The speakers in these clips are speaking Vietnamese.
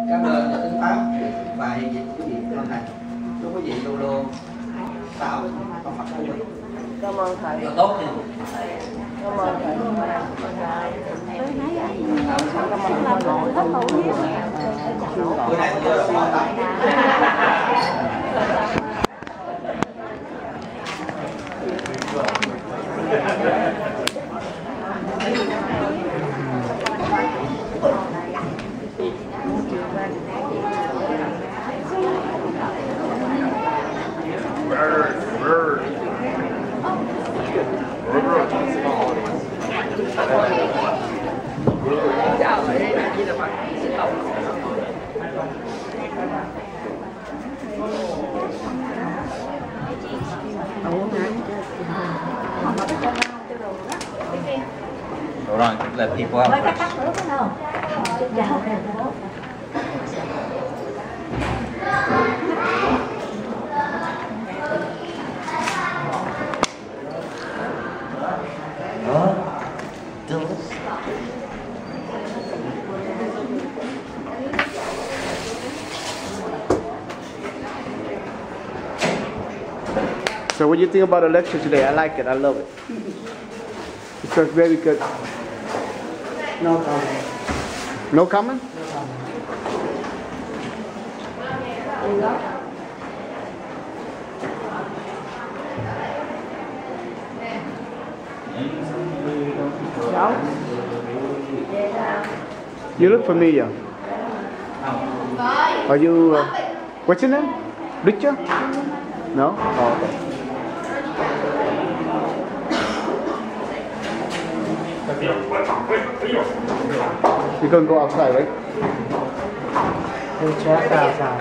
Cảm ơn nhà Tính Pháp và hiện dịch quý vị hôm nay. Chúc quý vị luôn luôn tạo công mặt của mình. Cảm ơn thầy. Tốt nha. Cảm ơn thầy. Bữa nay tôi rất mong tập. Đúng rồi, là thịt của ông. So what do you think about the lecture today? I like it. I love it. It was very good. No comment. No comment? You look familiar. Are you? What's your name? Richard? No? Oh, okay. You can go outside, right? Tôi check outside.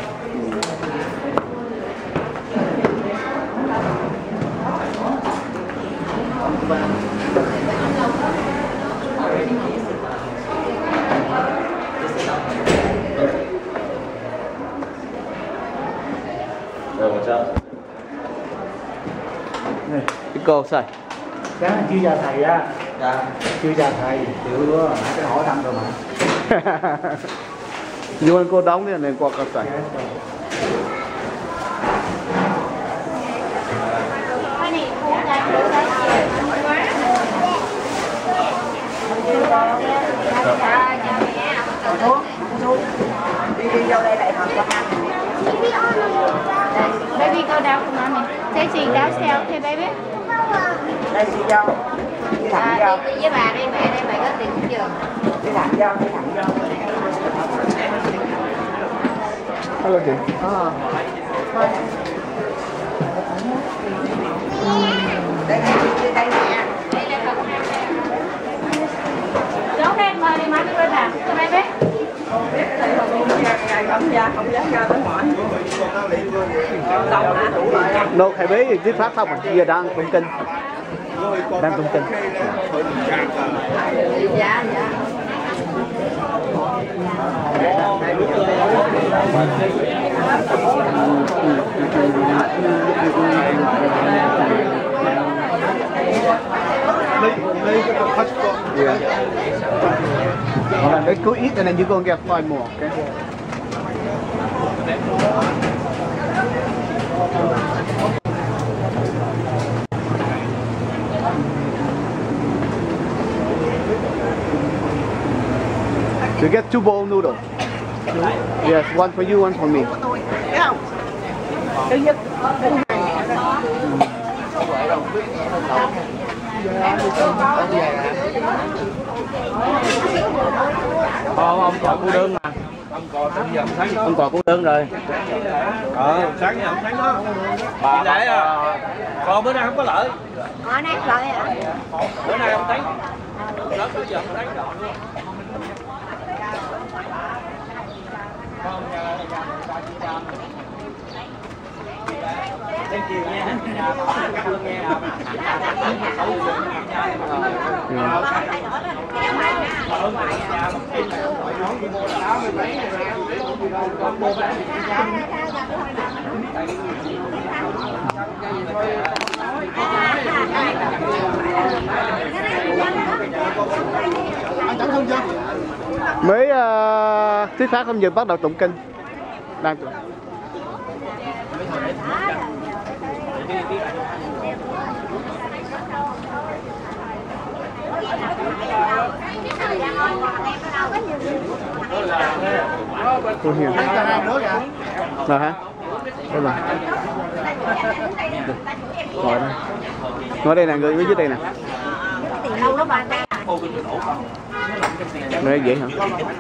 You go outside. Sáng là chưa chào thầy á. Dạ. Chưa chào thầy. Tiểu cái hỏi thăm rồi mà. You want to go down there and then walk outside? Đi vô đây lại học con ăn. Baby go down for mommy. Taking downstairs, okay baby? Đây đi vô. Đi thẳng vô. Đi với bà đi, mẹ đây mẹ có tiền cũng giường. Đi thẳng vô, đi thẳng vô. Hello, dear. Đây đây nè. Go ahead, mời đi, mommy right back. Come baby. Không dám ra tới ngoài. Xong hả? Đủ rồi. No, Khải Bế, tiếp phát xong rồi, giờ đang tụng kinh. Đang tụng kinh. Dạ, dạ. Yeah. Hold on, let's go eat and then you go and get 5 more, okay? You get 2 bowl noodles. Yes, one for you, one for me. Thấy không? Thứ nhất, thứ ông còn cô đơn mà. Ông còn cô đơn rồi. Sáng nhà ông Thắng đó. Bà để còn bữa nay không có lợi. Ở nay lợi hả? Bữa nay ông Thắng. Lớn tới giờ ông Thắng rồi luôn. Thank you nha. Cảm ơn nha. Anh chẳng không chưa? Mới thuyết pháp hôm giờ bắt đầu tụng kinh. Đang tụng. Cô Hiền. Rồi hả? Đây là. Ngồi đây. Ngồi đây nè, người dưới đây nè. Đây dễ hả?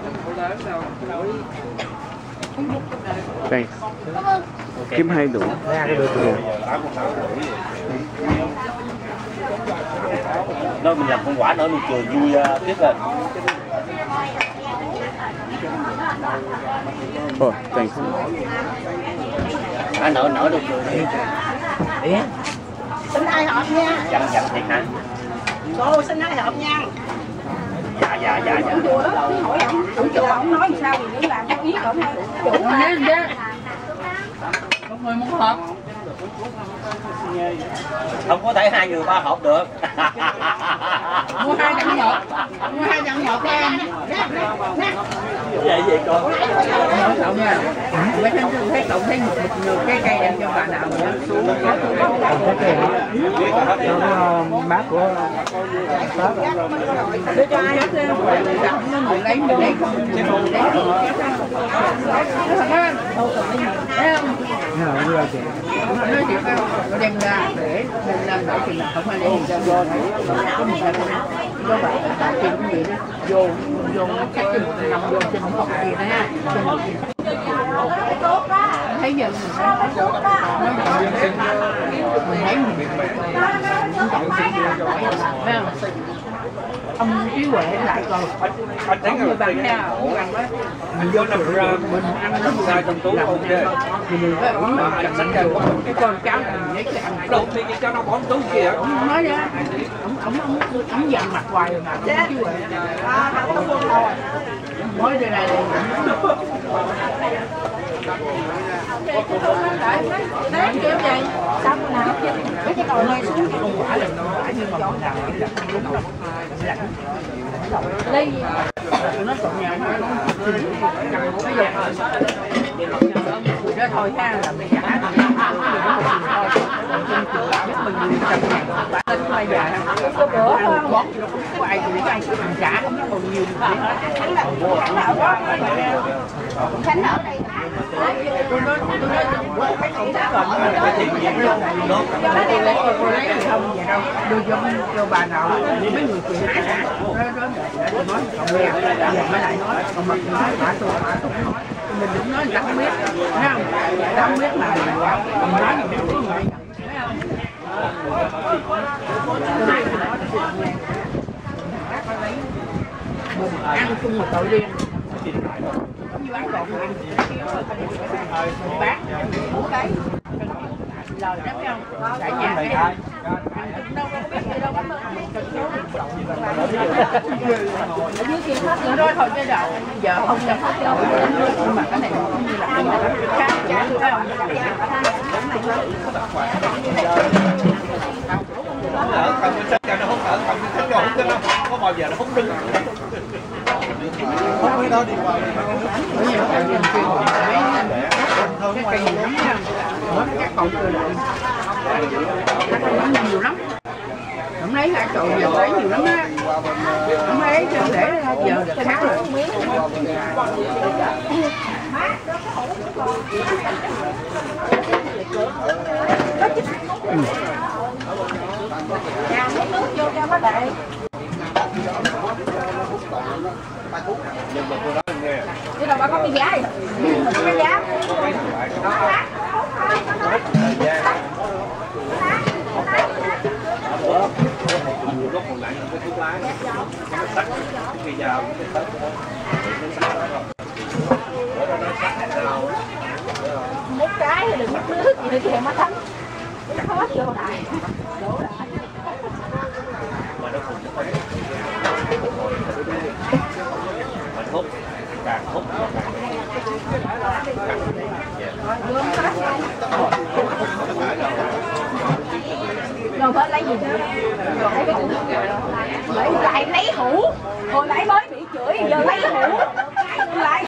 Đây. Kiếm 2 đũa. Nói mình làm con quả nữa mình cười vui tiếp lên. Ồ, thanks. Nở được cười. Xin ai hộp nha. Dặn thiệt hả? Cô xin ai hộp nha. Dạ. Chủ đó, hỏi ông chủ ông nói làm sao thì cứ làm theo ý ông thôi. Chủ nói chứ. Một người một hộp. Không có thể 2 người 3 hộp được. Mua 2 dặn hộp. Mua 2 dặn hộp em. Vậy gì con? Cậu nha. Mấy tháng trước thấy cậu thấy một cái cây đem cho bà nào nữa. Bác của Đưa cho ai hết nó lấy không. Nói chuyện nó đem ra để đỡ chừng nào không ai để gì ra vô thấy có mình ra có phải tạo tiền cái gì đó vô chắc chừng nằm vô trên một kia đó ha thấy giờ mình thấy ông Trí Huệ lại coi anh thấy người bạn nha ổn ăn quá mình vô nằm ra mình ăn nó ra trong túi ok thì mình phải uống mà cái con cháu mình lấy cái ăn đầu tiên cho nó bón túi kìa ông nói ra ông dằn mặt hoài mà ông Trí Huệ nói đây này đấy kiểu vậy sao nào cái đầu này xuống cái quả là quả như mà bọn nào đây nó còn nhà bây giờ đó thôi ha là mình trả biết mình cầm hàng lên bây giờ có bữa không bón nó không có ai thì ai mình trả không còn nhiều Khánh ở đây tôi nói cái công tác rồi tôi lấy thì không vậy đâu đưa cho bà nào mấy người chị hả đó nói cậu nghe giờ mới lại nói còn mà nói bà tôi nói mình đừng nói người ta không biết thấy không người ta không biết mà mình nói gì mình biết vậy mình ăn chung một tội riêng như bán trộn ăn mình bán mỗi cái lời đó phải không tại nhà cái đâu có biết gì đâu ở dưới kia hết nữa đó thôi chứ đâu giờ không nhập hết đâu nhưng mà cái này cũng như là cái này khác chả phải không ở cầm cái sách cho nó hút ở cầm cái sách cho hút cái nó có bao giờ nó hút đứng không biết đó đi qua bởi vì nó phải dùng chuyên cái cây gì lắm nha mới các con cơ lại các con nó nhiều lắm không lấy hai cậu giờ lấy nhiều lắm á không lấy cho để giờ được khác rồi lấy nước vô cho bác đại chứ đâu bà có cái giá gì cái giá lúc còn lại cái thuốc lá nó tắt khi vào một cái thì đừng mất nước gì kìa má thấm hết vô lại Mình hút càng hút rồi phải lấy gì nữa lấy cái lấy hũ hồi nãy mới bị chửi giờ lấy hũ lại